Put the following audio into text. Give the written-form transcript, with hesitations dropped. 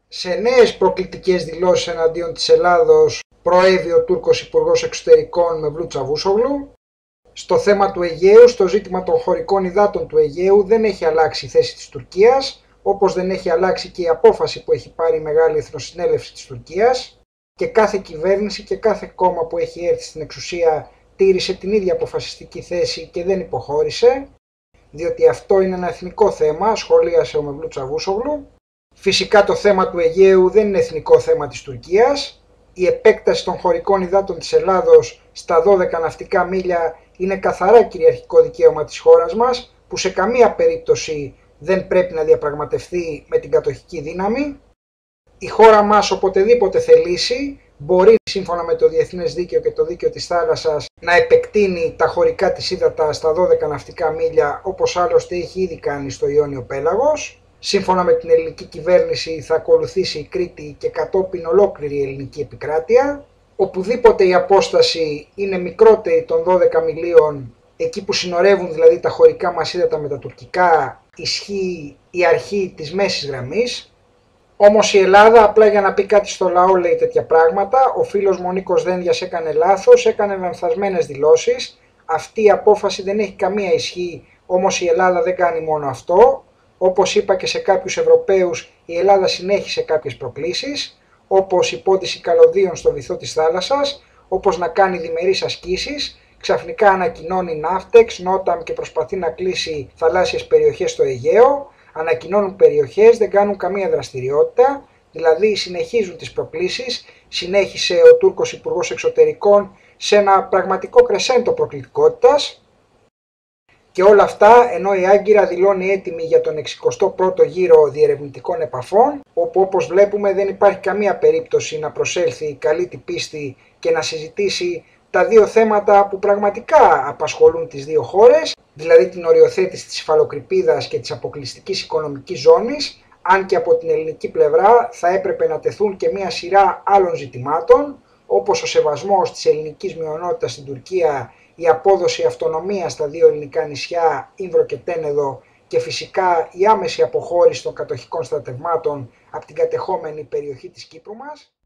Σε νέες προκλητικές δηλώσεις εναντίον της Ελλάδος προέβη ο Τούρκος Υπουργός Εξωτερικών Μευλού Τσαβούσογλου. Στο θέμα του Αιγαίου, στο ζήτημα των χωρικών υδάτων του Αιγαίου, δεν έχει αλλάξει η θέση της Τουρκίας, όπως δεν έχει αλλάξει και η απόφαση που έχει πάρει η Μεγάλη Εθνοσυνέλευση της Τουρκίας, και κάθε κυβέρνηση και κάθε κόμμα που έχει έρθει στην εξουσία τήρησε την ίδια αποφασιστική θέση και δεν υποχώρησε, διότι αυτό είναι ένα εθνικό θέμα, σχολίασε ο Μευλού Τσαβούσογλου. Φυσικά το θέμα του Αιγαίου δεν είναι εθνικό θέμα της Τουρκίας. Η επέκταση των χωρικών υδάτων της Ελλάδος στα 12 ναυτικά μίλια είναι καθαρά κυριαρχικό δικαίωμα της χώρας μας, που σε καμία περίπτωση δεν πρέπει να διαπραγματευτεί με την κατοχική δύναμη. Η χώρα μας οποτεδήποτε θελήσει μπορεί, σύμφωνα με το διεθνές δίκαιο και το δίκαιο της θάλασσας, να επεκτείνει τα χωρικά της ύδατα στα 12 ναυτικά μίλια, όπως άλλωστε έχει ήδη κάνει στο Ιόνιο Πέλαγος. Σύμφωνα με την ελληνική κυβέρνηση θα ακολουθήσει η Κρήτη και κατόπιν ολόκληρη η ελληνική επικράτεια. Οπουδήποτε η απόσταση είναι μικρότερη των 12 μιλίων, εκεί που συνορεύουν δηλαδή τα χωρικά μας ύδατα με τα τουρκικά, ισχύει η αρχή της μέσης γραμμής. Όμως η Ελλάδα, απλά για να πει κάτι στο λαό, λέει τέτοια πράγματα. Ο φίλος μου ο Νίκος Δένδιας έκανε λάθος, έκανε λανθασμένες δηλώσεις. Αυτή η απόφαση δεν έχει καμία ισχύ, όμως η Ελλάδα δεν κάνει μόνο αυτό. Όπως είπα και σε κάποιους Ευρωπαίους, η Ελλάδα συνέχισε κάποιες προκλήσεις, όπως η πόντιση καλωδίων στο βυθό της θάλασσας, όπως να κάνει διμερείς ασκήσεις, ξαφνικά ανακοινώνει Ναύτεξ, Νόταμ και προσπαθεί να κλείσει θαλάσσιες περιοχές στο Αιγαίο, ανακοινώνουν περιοχές, δεν κάνουν καμία δραστηριότητα, δηλαδή συνεχίζουν τις προκλήσεις. Συνέχισε ο Τούρκος Υπουργός Εξωτερικών σε ένα πραγματικό κρεσέντο προκλητικότητας. Και όλα αυτά ενώ η Άγκυρα δηλώνει έτοιμη για τον 61ο γύρο διερευνητικών επαφών, όπου όπως βλέπουμε δεν υπάρχει καμία περίπτωση να προσέλθει καλή την πίστη και να συζητήσει τα δύο θέματα που πραγματικά απασχολούν τις δύο χώρες, δηλαδή την οριοθέτηση της υφαλοκρηπίδας και της αποκλειστικής οικονομικής ζώνης, αν και από την ελληνική πλευρά θα έπρεπε να τεθούν και μια σειρά άλλων ζητημάτων, όπως ο σεβασμός της ελληνικής μειονότητας στην Τουρκία, η απόδοση αυτονομίας στα δύο ελληνικά νησιά, Ήμβρο και Τένεδο, και φυσικά η άμεση αποχώρηση των κατοχικών στρατευμάτων από την κατεχόμενη περιοχή της Κύπρου μας.